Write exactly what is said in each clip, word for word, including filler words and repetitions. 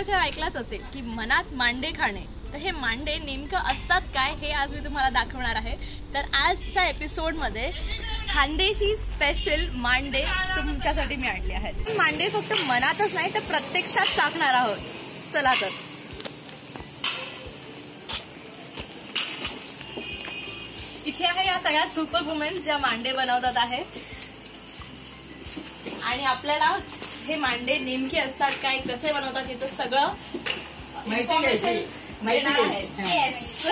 वाक्प्रचार ऐकलाच असेल की मनात मांडे खाणे. तर हे मांडे नेमकं असतात काय हे आज मी तुम्हाला दाखवणार आहे. तर आजच्या एपिसोडमध्ये खानदेशी स्पेशल मांडे तुमच्यासाठी मी आणले आहेत. मांडे फक्त मनातच नाही तर प्रत्यक्षात चाखणार आहोत. चला तर इथे आहे या सगळ्या सुपर वुमेन ज्या मांडे बनवतात आहे आणि आपल्याला हे मांडे नेमके असतात काय, कसे बनवतात याचं सगळं इन्फॉर्मेशन मिळणार आहे.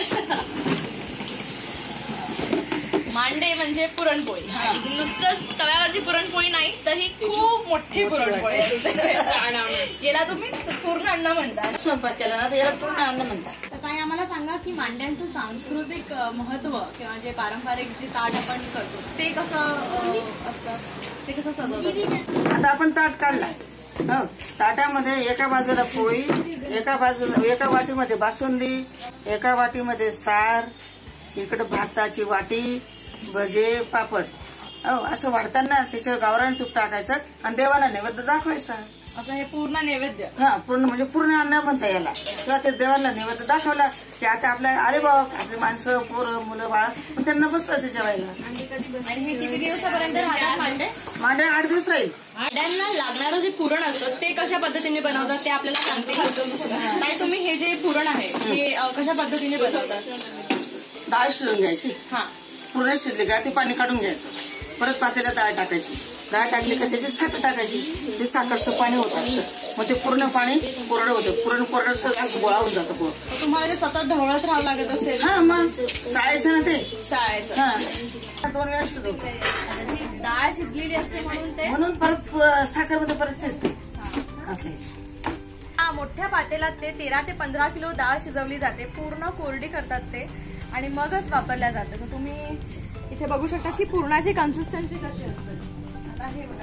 मांडे म्हणजे पुरणपोळी. नुसतंच तव्यावरची पुरणपोळी नाही तर ही खूप मोठी पुरणपोळी. याला तुम्ही पूर्ण अन्न म्हणता. स्वयंपाक केला ना तर याला पूर्ण अन्न म्हणतात. तर काही आम्हाला सांगा की मांड्यांचं सांस्कृतिक महत्व किंवा जे पारंपरिक जे ताट आपण करतो ते कसं असतं, ते कसं सजवतात. आता आपण ताट काढलाय. हो, ताटामध्ये एका बाजूला पोळी, एका बाजूला एका वाटीमध्ये बासुंदी, एका वाटीमध्ये सार, इकडे भाताची वाटी, भजे, पापड. हो, असं वाढताना त्याच्यावर गावरान तूप टाकायचं आणि देवाला नैवेद्य दाखवायचा. असं हे पूर्ण नैवेद्य. हा, पूर्ण म्हणजे पूर्ण अन्न म्हणता याला. किंवा ते देवाला नैवेद्य दाखवला की आता आपल्या आले बाबा आपली माणसं, पोरं, मुलं, बाळ पण त्यांना बसवायचं जेवायला. आणि हे किती दिवसापर्यंत राहतात मांडे? मांडे आठ दिवस राहील. मांड्यांना लागणारं जे पुरण असतं ते कशा पद्धतीने बनवतात ते आपल्याला सांगतील. आणि तुम्ही हे जे पुरण आहे हे कशा पद्धतीने बनवतात? डाळ शिजून घ्यायची. हा, पूर्ण शिजली का ते पाणी काढून घ्यायचं. परत पातेल्यात डाळ टाकायची. डाळ टाकली का त्याची साखर टाकायची. ते साखरचं पाणी होत असतं. मग ते पूर्ण पाणी कोरडं होतं. पुरण कोरडं असं गोळा होऊन जातं. तुम्हाला ते सतत ढवळत राहावं लागत असेल. हा, मग चाळायचं ना ते. चाळायचं. हा, दोन वेळा शिजवतो. डाळ शिजलेली असते म्हणून ते म्हणून परत साखरमध्ये परत शिजते असे. हा, मोठ्या पातेल्यात ते तेरा ते पंधरा किलो डाळ शिजवली जाते. पूर्ण कोरडी करतात ते आणि मगच वापरल्या जाते. तर तुम्ही इथे बघू शकता की पुरणाची कन्सिस्टन्सी कशी असते. आता हे बघा,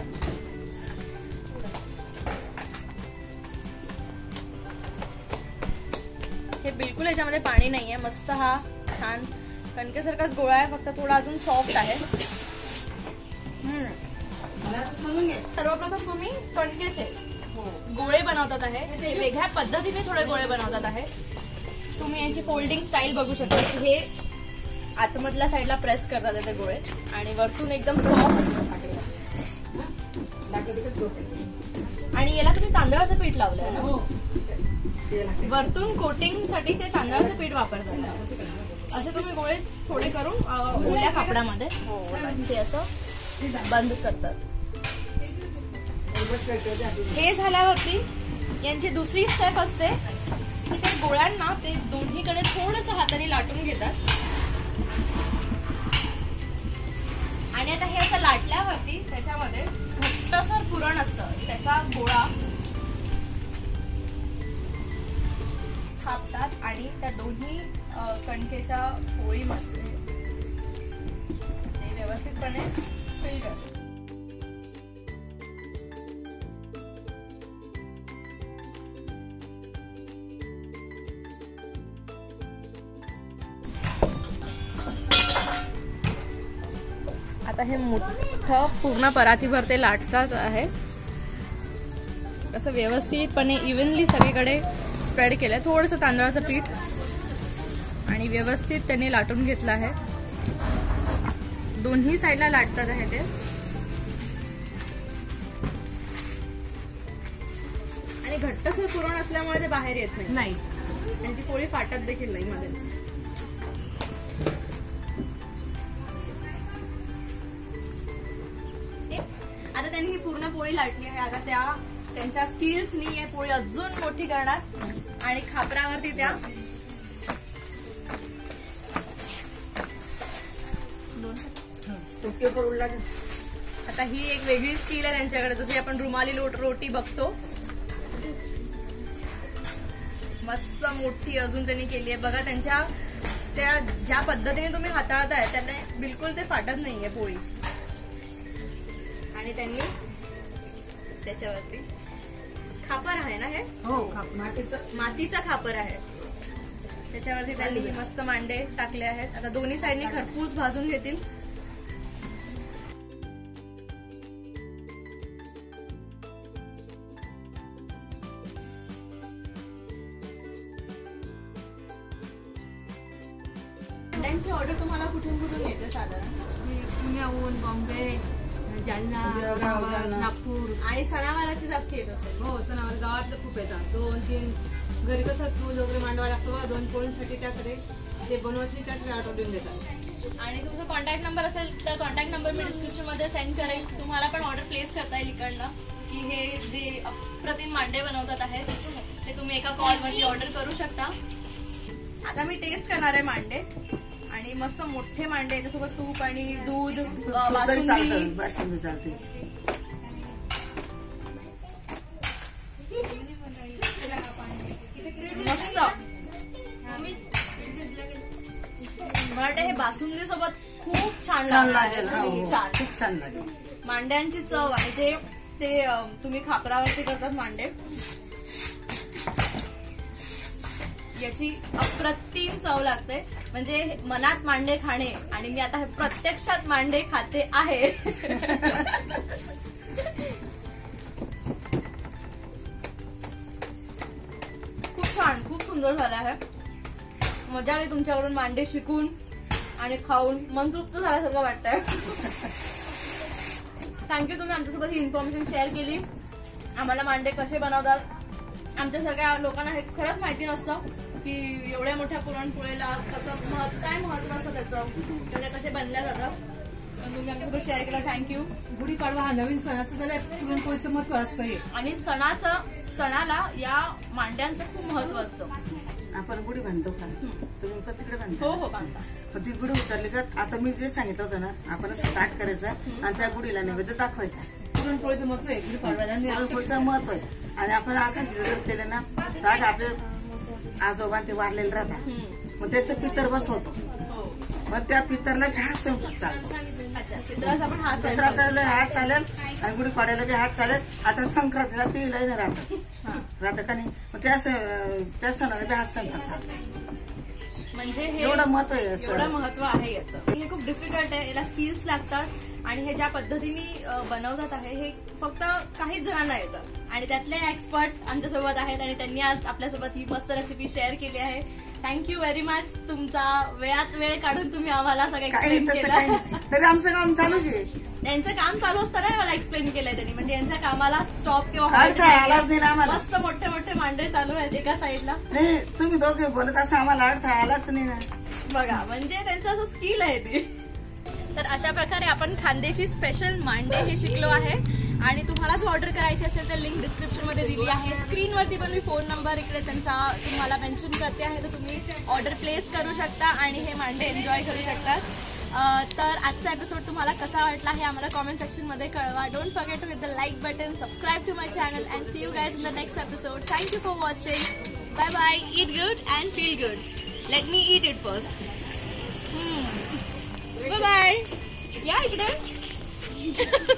हे बिलकुल याच्यामध्ये पाणी नाहीये. मस्त हा छान कणकेसारखाच गोळा आहे, फक्त थोडा अजून सॉफ्ट आहे. सर्वप्रथम तुम्ही कणकेचे गोळे बनवतात आहे, वेगळ्या पद्धतीने थोडे गोळे बनवतात आहे. तुम्ही यांची फोल्डिंग स्टाईल बघू शकता. हे आतमधल्या साईडला प्रेस करतात ते गोळे आणि वरतून एकदम सॉफ्ट. आणि याला तुम्ही तांदळाचं पीठ लावलंय ना, वरतून कोटिंग साठी ते तांदळाचं पीठ वापरतात. असे तुम्ही गोळे थोडे करून ओल्या कापडामध्ये ते असं बंद करतात. हे झाल्यावरती यांची दुसरी स्टेप असते की ते गोळ्यांना ते दोन्हीकडे थोडंसं हाताने लाटून घेतात. आणि आता हे असं लाटल्यावरती त्याच्यामध्ये घट्टसर पुरण असतं, त्याचा गोळा थापतात आणि त्या दोन्ही कणकेच्या पोळीमध्ये ते व्यवस्थितपणे फिल करतात. आता हे मोठं पूर्ण परातीभर ते लाटतात आहे. असं व्यवस्थितपणे इव्हनली सगळीकडे स्प्रेड केलंय. थोडंसं तांदळाचं पीठ आणि व्यवस्थित त्यांनी लाटून घेतलं आहे. दोन्ही साईडला लाटतात आहे ते. आणि घट्टसर पुरण असल्यामुळे ते बाहेर येत नाही आणि ती पोळी फाटत देखील नाही मध्येच. आता त्यांनी ही पूर्ण पोळी लाटली आहे. आता त्या त्यांच्या स्किल्सनी ही पोळी अजून मोठी करणार आणि खापरावरती त्या आता ही एक वेगळी स्किल आहे त्यांच्याकडे. जशी आपण रुमाली रोटी बघतो, मस्त मोठी अजून त्यांनी केली आहे. बघा त्यांच्या त्या ज्या पद्धतीने तुम्ही हाताळताय त्यांना बिलकुल ते फाटत नाहीये पोळी. आणि त्यांनी त्याच्यावरती खापर आहे ना, हे हो मातीचं मातीचा खापर आहे. त्याच्यावरती त्यांनी मस्त मांडे टाकले आहेत. आता दोन्ही साईडनी खरपूस भाजून घेतील. मांड्यांची ऑर्डर तुम्हाला कुठून कुठून येते साधारण? पुण्याहून, बॉम्बे, जालना, नागपूर. आणि सणावाराची जास्त येत असेल? हो, सणावार गावातलं खूप येतात. दोन तीन घरी कसं चूल वगैरे मांडवा लागतो, दोन पोळींसाठी त्यासाठी ते बनवत नाही, त्यासाठी ऑर्डर देऊन देतात. आणि तुमचा कॉन्टॅक्ट नंबर असेल तर कॉन्टॅक्ट नंबर मी डिस्क्रिप्शन मध्ये सेंड करेल. तुम्हाला पण ऑर्डर प्लेस करता येईल इकडनं, की हे जे अप्रतिम मांडे बनवतात आहेत ते तुम्ही एका कॉलवरती ऑर्डर करू शकता. आता मी टेस्ट करणार आहे मांडे, आणि मस्त मोठे मांडे याच्यासोबत तूप आणि दूध, बासुंदी. बासुंदी चालते. मस्त. मला वाटतं हे बासुंदी सोबत खूप छान लागेल. छान खूप छान लागेल. मांड्यांची चव आणि जे ते तुम्ही खापरावरती करतात मांडे, याची अप्रतिम चव लागते. म्हणजे मनात मांडे खाणे, आणि मी आता हे प्रत्यक्षात मांडे खाते आहे. खूप छान, खूप सुंदर झालं आहे. मजा आली तुमच्याकडून मांडे शिकून आणि खाऊन, मन तृप्त झाल्यासारखं वाटतंय. थँक्यू, तुम्ही आमच्यासोबत ही इन्फॉर्मेशन शेअर केली. आम्हाला मांडे कसे बनवतात, आमच्यासारख्या लोकांना हे खरंच माहिती नसतं की एवढ्या मोठ्या पुरणपोळीला कसं महत्व, काय महत्व असतं त्याचं, त्याचे कसे बनल्या जातात. पण तुम्ही आमच्यासोबत शेअर केलं, थँक्यू. गुढीपाडवा हा नवीन सण असतो, त्याला पुरणपोळीचं महत्व असतं. आणि सणाचं सणाला या मांड्यांचं खूप महत्व असतं. आपण गुढी बांधतो का? तुम्ही पण तिकडे बांधता? हो हो बांधता. पण ती गुढी उतरली का आता मी जे सांगितलं होतं ना, आपण असं ताट करायचं आणि त्या गुढीला नैवेद्य दाखवायचा. पुरणपोळीचं महत्व आहे गुढीपाडव्याला. पुरणपोळीचं महत्व आहे. आणि आपण आकाश जर केलं ना, ताट आपले आजोबा ते वारलेले राहतात, मग त्याचं पितर बसवतो. मग त्या पितरला बी हात स्वयंपाक चालतो. आपण हा पितराचा हात चालेल आणि गुढीपाड्याला बी हात चालेल. आता संक्रांतीला ती लय राहतात राहतं का नाही, मग त्या त्या सणाला बी हात स्वयंपाक चालतो. म्हणजे हे एवढं महत्व आहे, एवढं महत्व आहे याचं. हे खूप डिफिकल्ट आहे, याला स्किल्स लागतात. आणि हे ज्या पद्धतीने बनवतात आहे हे फक्त काहीच जणांना येतं, आणि त्यातले एक्सपर्ट आमच्यासोबत आहेत आणि त्यांनी आज आपल्यासोबत ही मस्त रेसिपी शेअर केली आहे. Thank you very much. तुमचा वेळात वेळ काढून तुम्ही आम्हाला सगळं एक्सप्लेन केलं. तरी आमचं काम चालूच आहे. त्यांचं काम चालू असताना मला एक्सप्लेन केलंय त्यांनी, म्हणजे यांच्या कामाला स्टॉप किंवा मस्त मोठे मोठे मांडे चालू आहेत एका साईडला. नाही, तुम्ही दोघे बोलत असं आम्हाला अडथळा आलाच नाही ना. बघा, म्हणजे त्यांचं असं स्किल आहे ते. तर अशा प्रकारे आपण खानदेशी स्पेशल मांडे हे शिकलो आहे. आणि तुम्हाला जर ऑर्डर करायची असेल तर लिंक डिस्क्रिप्शन मध्ये दिली आहे. स्क्रीनवरती पण मी फोन नंबर इकडे त्यांचा तुम्हाला मेन्शन करते आहे, तर तुम्ही ऑर्डर प्लेस करू शकता आणि हे मांडे एन्जॉय करू शकता. तर आजचा एपिसोड तुम्हाला कसा वाटला हे आम्हाला कॉमेंट सेक्शन मध्ये कळवा. Don't forget to hit the like button, subscribe to my channel and see you guys in the next episode. Thank you for watching. Bye bye. Eat good and feel good. Let me eat it first. Bye bye. या इकडे.